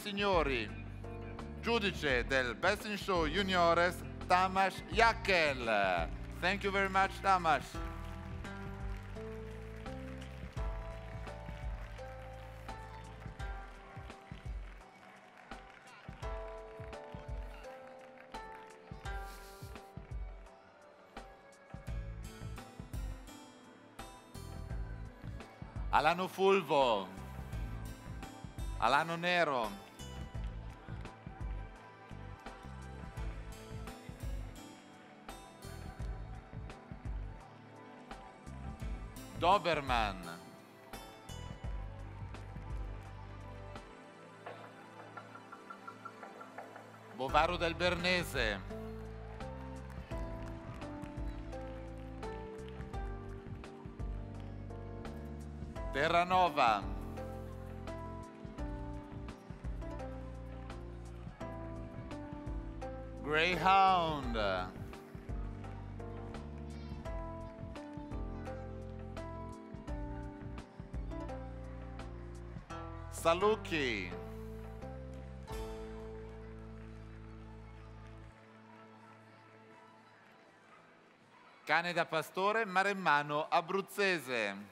signori, giudice del Best in Show Juniores, Tamas Jakel. Thank you very much, Tamas. Alano Fulvo, Alano Nero, Doberman, Bovaro del Bernese, Terranova, Greyhound, Saluki, cane da pastore maremmano abruzzese,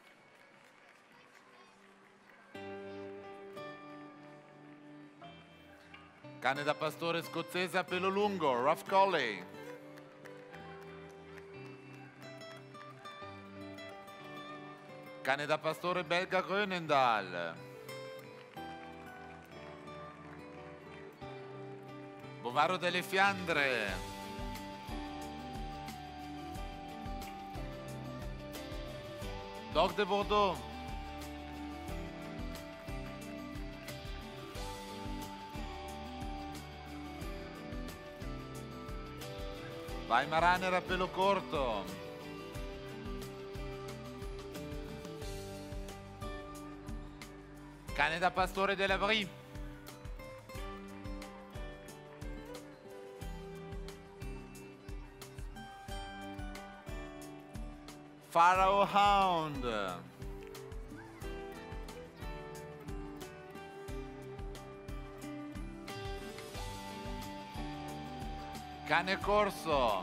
cane da pastore scozzese a pelo lungo, Rough Collie. Cane da pastore belga Grönendal. Bovaro delle Fiandre. Dog de Bordeaux. Weimaraner a pelo corto. Cane da pastore della Brie. Pharaoh Hound. Cane corso.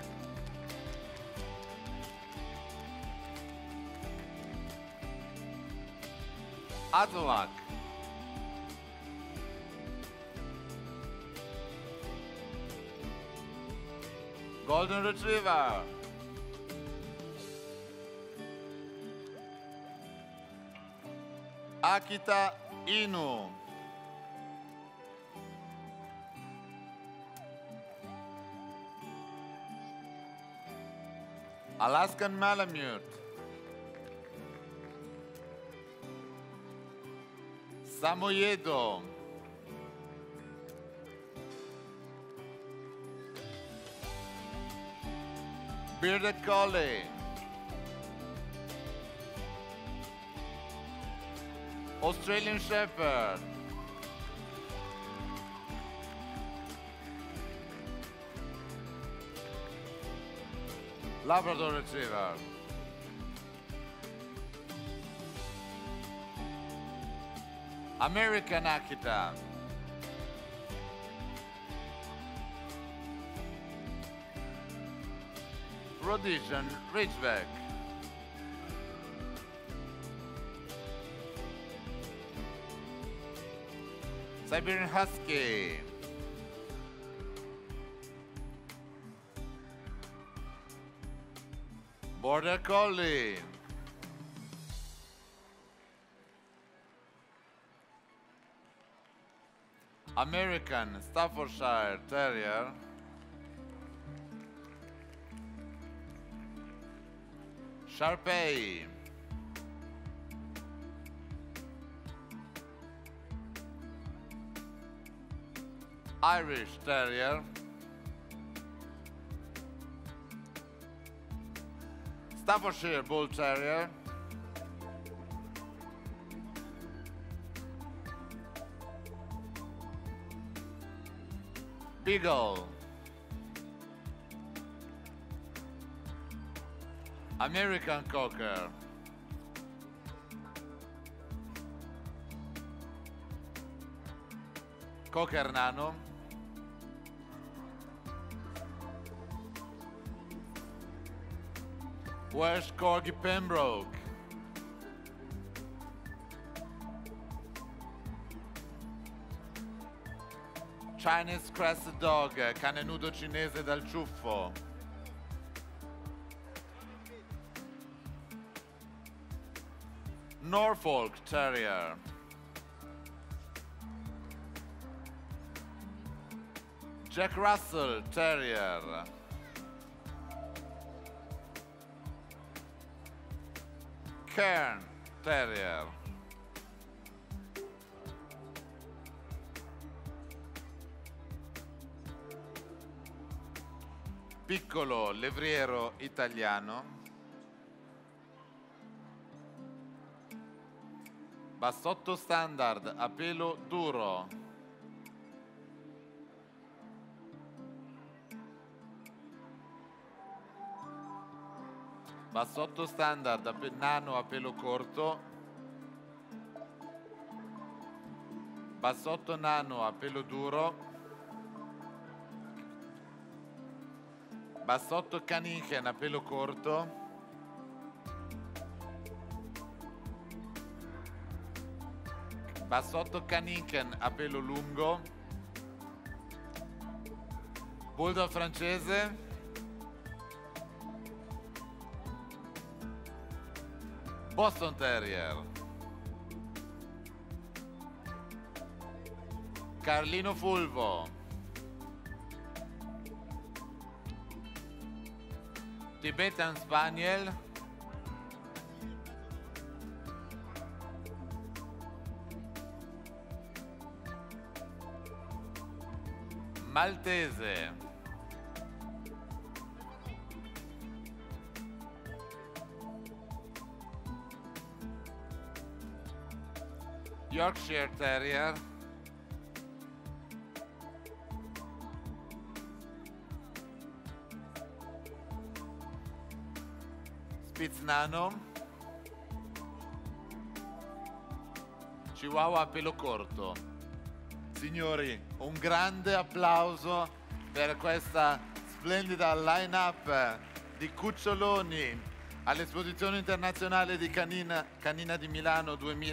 Azulak. Golden Retriever. Akita Inu. Alaskan Malamute. Samoyedo. Bearded Collie. Australian Shepherd. Labrador Retriever. American Akita. Rhodesian Ridgeback. Siberian Husky. Border Collie. American Staffordshire Terrier. Sharpei. Irish Terrier. Staffordshire Bull Terrier. Beagle. American Cocker. Cocker Nano, Welsh Corgi Pembroke, Chinese Crested Dog, cane nudo cinese dal ciuffo, Norfolk Terrier, Jack Russell Terrier, Cairn Terrier, piccolo levriero italiano, bassotto standard a pelo duro, bassotto standard nano a pelo corto, bassotto nano a pelo duro, bassotto canichen a pelo corto, bassotto canichen a pelo lungo, bulldog francese, Boston Terrier, Carlino Fulvo, Tibetan Spaniel, Maltese, Yorkshire Terrier, Spitz Nano, Chihuahua a pelo corto. Signori, un grande applauso per questa splendida line-up di cuccioloni all'Esposizione Internazionale di Canina di Milano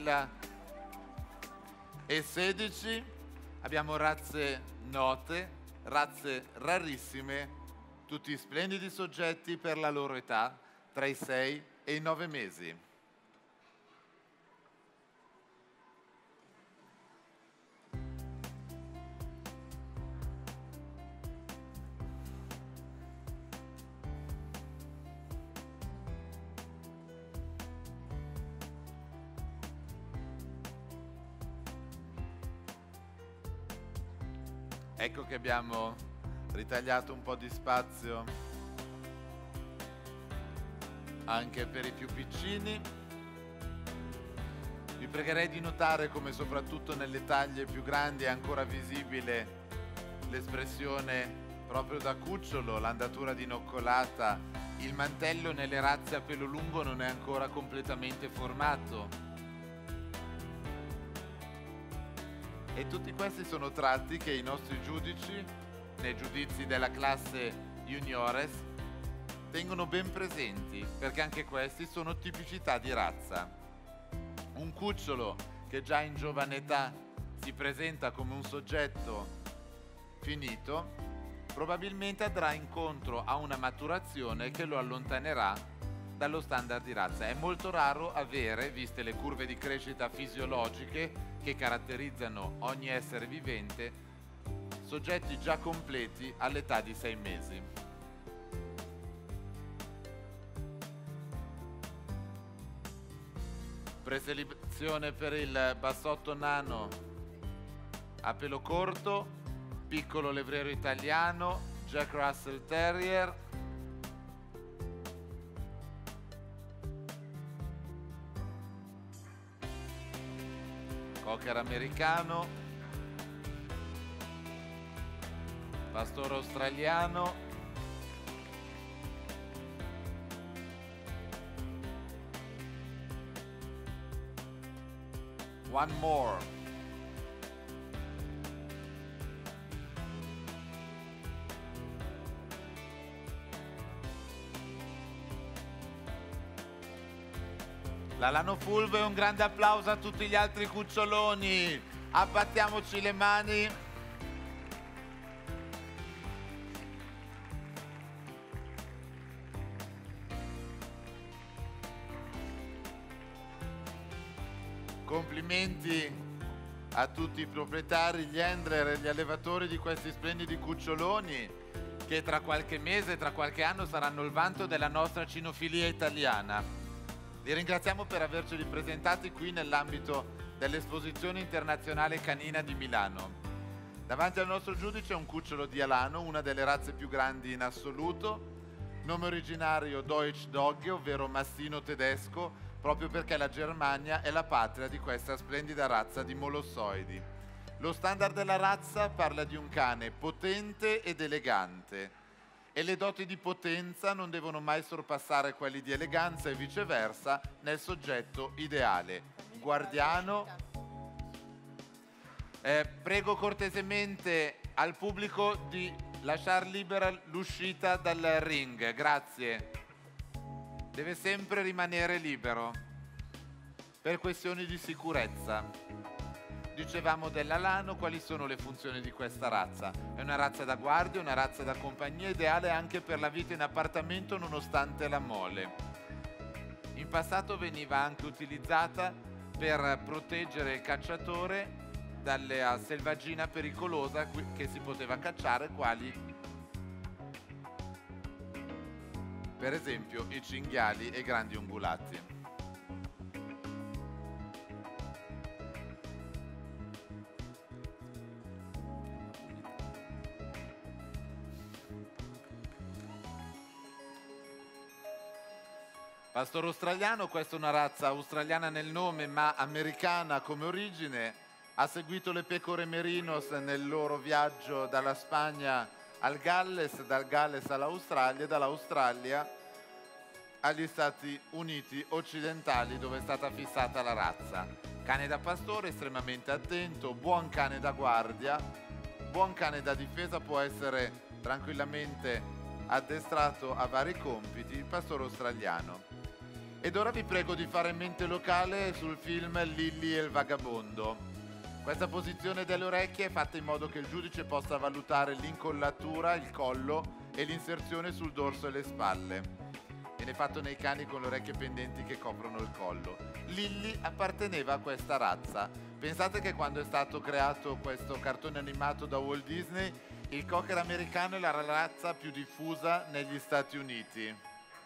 2016. Abbiamo razze note, razze rarissime, tutti splendidi soggetti per la loro età, tra i 6 e i 9 mesi. Ecco che abbiamo ritagliato un po' di spazio anche per i più piccini. Vi pregherei di notare come soprattutto nelle taglie più grandi è ancora visibile l'espressione proprio da cucciolo, l'andatura dinoccolata, il mantello nelle razze a pelo lungo non è ancora completamente formato. E tutti questi sono tratti che i nostri giudici, nei giudizi della classe juniores, tengono ben presenti, perché anche questi sono tipicità di razza. Un cucciolo che già in giovane età si presenta come un soggetto finito, probabilmente andrà incontro a una maturazione che lo allontanerà dallo standard di razza. È molto raro avere, viste le curve di crescita fisiologiche che caratterizzano ogni essere vivente, soggetti già completi all'età di 6 mesi. Preselezione per il bassotto nano a pelo corto, piccolo levriero italiano, Jack Russell Terrier, Cocker americano, pastore australiano, One More, La Lano Fulvo e un grande applauso a tutti gli altri cuccioloni. Abbattiamoci le mani. Complimenti a tutti i proprietari, gli handler e gli allevatori di questi splendidi cuccioloni che tra qualche mese, tra qualche anno saranno il vanto della nostra cinofilia italiana. Li ringraziamo per averceli presentati qui nell'ambito dell'Esposizione Internazionale Canina di Milano. Davanti al nostro giudice è un cucciolo di alano, una delle razze più grandi in assoluto, nome originario Deutsch Dogge, ovvero mastino tedesco, proprio perché la Germania è la patria di questa splendida razza di molossoidi. Lo standard della razza parla di un cane potente ed elegante e le doti di potenza non devono mai sorpassare quelli di eleganza e viceversa nel soggetto ideale. Guardiano. Prego cortesemente al pubblico di lasciar libera l'uscita dal ring, grazie. Deve sempre rimanere libero per questioni di sicurezza. Dicevamo dell'alano, quali sono le funzioni di questa razza? È una razza da guardia, una razza da compagnia, ideale anche per la vita in appartamento nonostante la mole. In passato veniva anche utilizzata per proteggere il cacciatore dalla selvaggina pericolosa che si poteva cacciare, quali per esempio i cinghiali e i grandi ungulati. Pastore australiano, questa è una razza australiana nel nome ma americana come origine, ha seguito le pecore merinos nel loro viaggio dalla Spagna al Galles, dal Galles all'Australia e dall'Australia agli Stati Uniti occidentali dove è stata fissata la razza. Cane da pastore estremamente attento, buon cane da guardia, buon cane da difesa, può essere tranquillamente addestrato a vari compiti, il pastore australiano. Ed ora vi prego di fare mente locale sul film Lilli e il vagabondo. Questa posizione delle orecchie è fatta in modo che il giudice possa valutare l'incollatura, il collo e l'inserzione sul dorso e le spalle. Viene fatto nei cani con le orecchie pendenti che coprono il collo. Lilli apparteneva a questa razza. Pensate che quando è stato creato questo cartone animato da Walt Disney, il cocker americano è la razza più diffusa negli Stati Uniti.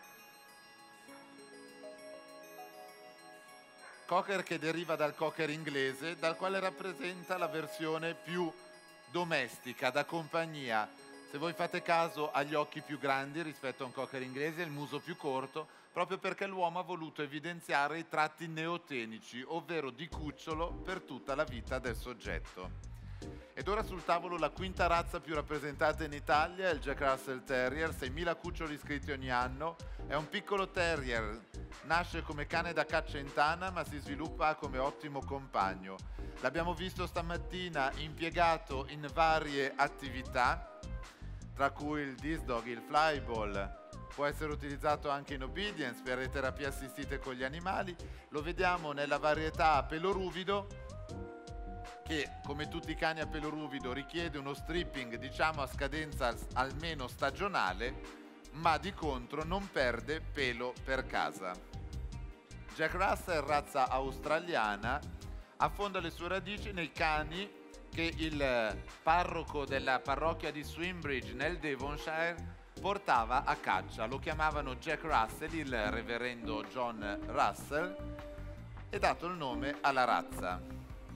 Cocker che deriva dal cocker inglese, dal quale rappresenta la versione più domestica, da compagnia. Se voi fate caso agli occhi più grandi rispetto a un cocker inglese e il muso più corto, proprio perché l'uomo ha voluto evidenziare i tratti neotenici, ovvero di cucciolo per tutta la vita del soggetto. Ed ora sul tavolo la quinta razza più rappresentata in Italia è il Jack Russell Terrier, 6.000 cuccioli iscritti ogni anno. È un piccolo terrier, nasce come cane da caccia in tana ma si sviluppa come ottimo compagno. L'abbiamo visto stamattina impiegato in varie attività, tra cui il disc dog, il flyball, può essere utilizzato anche in obedience per le terapie assistite con gli animali. Lo vediamo nella varietà a pelo ruvido, che come tutti i cani a pelo ruvido richiede uno stripping diciamo a scadenza almeno stagionale, ma di contro non perde pelo per casa. Jack Russell, razza australiana, affonda le sue radici nei cani che il parroco della parrocchia di Swinbridge nel Devonshire portava a caccia. Lo chiamavano Jack Russell, il reverendo John Russell, e dato il nome alla razza.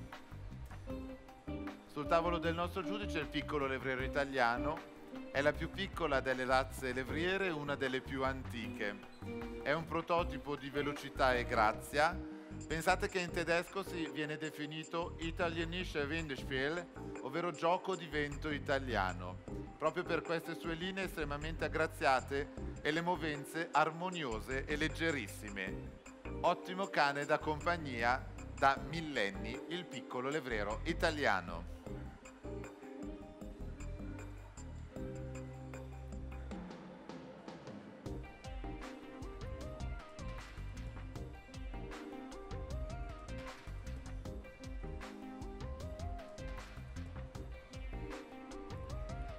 Sul tavolo del nostro giudice il piccolo levriero italiano. È la più piccola delle razze levriere e una delle più antiche. È un prototipo di velocità e grazia. Pensate che in tedesco si viene definito Italienische Windspiel, ovvero gioco di vento italiano, proprio per queste sue linee estremamente aggraziate e le movenze armoniose e leggerissime. Ottimo cane da compagnia da millenni, il piccolo levriero italiano.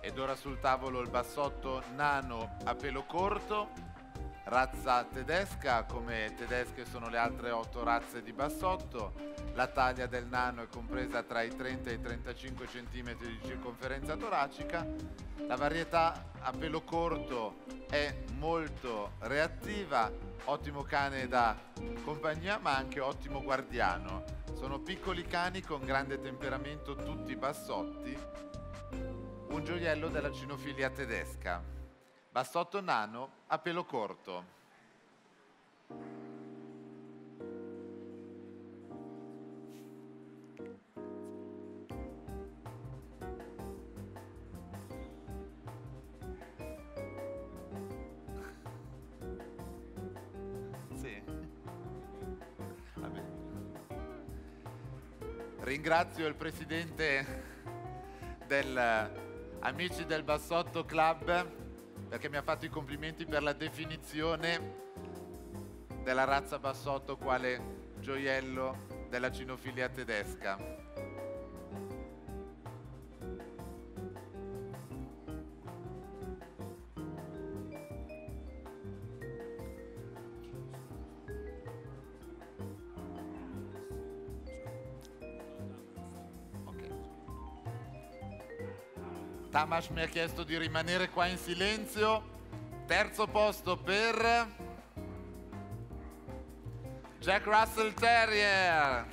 Ed ora sul tavolo il bassotto nano a pelo corto, razza tedesca, come tedesche sono le altre 8 razze di bassotto. La taglia del nano è compresa tra i 30 e i 35 cm di circonferenza toracica. La varietà a pelo corto è molto reattiva, ottimo cane da compagnia ma anche ottimo guardiano. Sono piccoli cani con grande temperamento, tutti bassotti. Un gioiello della cinofilia tedesca. Bassotto nano a pelo corto. Sì. Vabbè. Ringrazio il presidente del Amici del Bassotto Club perché mi ha fatto i complimenti per la definizione della razza bassotto quale gioiello della cinofilia tedesca. Tamas mi ha chiesto di rimanere qua in silenzio. Terzo posto per Jack Russell Terrier.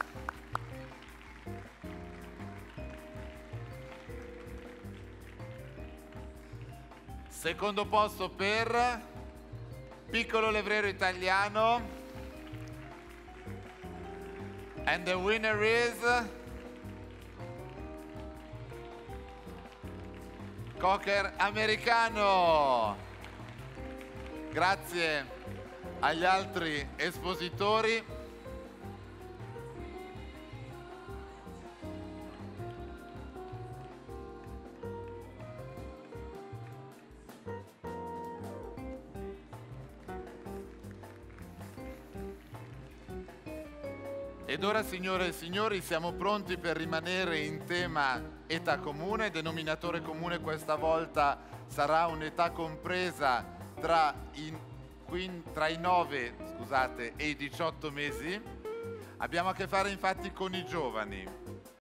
Secondo posto per Piccolo Levriero Italiano. And the winner is Cocker americano. Grazie agli altri espositori. Ed ora, signore e signori, siamo pronti per rimanere in tema età comune. Denominatore comune questa volta sarà un'età compresa tra i 9 e i 18 mesi. Abbiamo a che fare infatti con i giovani.